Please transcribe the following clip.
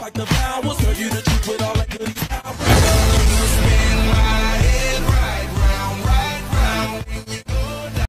like the vow will serve you the truth with all